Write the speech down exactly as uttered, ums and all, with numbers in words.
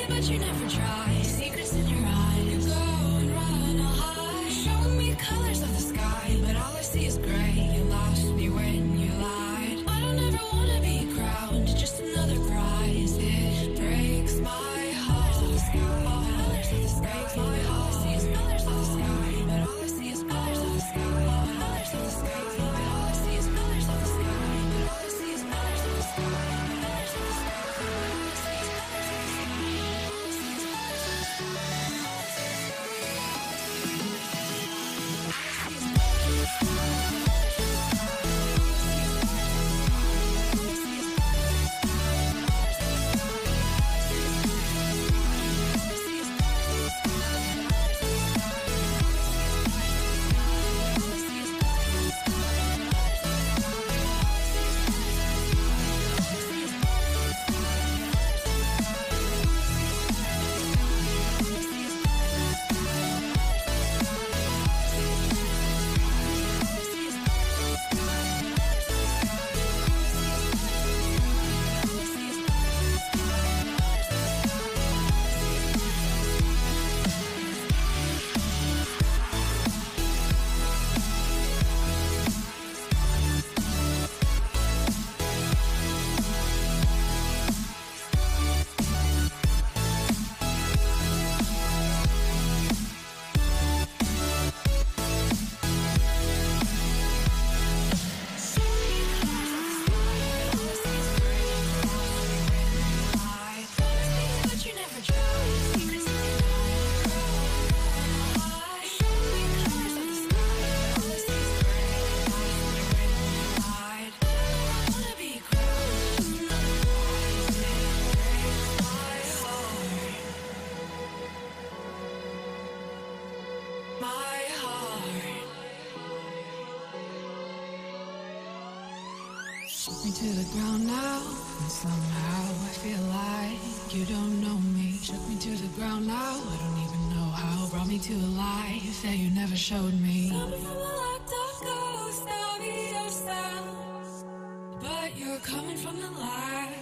but you never try. Secrets in your eyes. You go and run all high, showing me colors of the sky, but all I see is gray. You lost me when you lied. I don't ever wanna be crowned, just another prize. It breaks my heart. Colors of the sky, colors of the sky. Breaks my heart. All I see is colors of the sky, but all I see is colors of the sky. Colors of the sky, but all I see is colors of the sky. But all I see is colors of the sky. Colors of the sky, but all I see is colors of the sky. All I see is colors of the me to the ground now, and somehow I feel like you don't know me. Shook me to the ground now, I don't even know how. Brought me to a life that you never showed me. Coming from a locked up ghost, I'll be your sound, but you're coming from the light.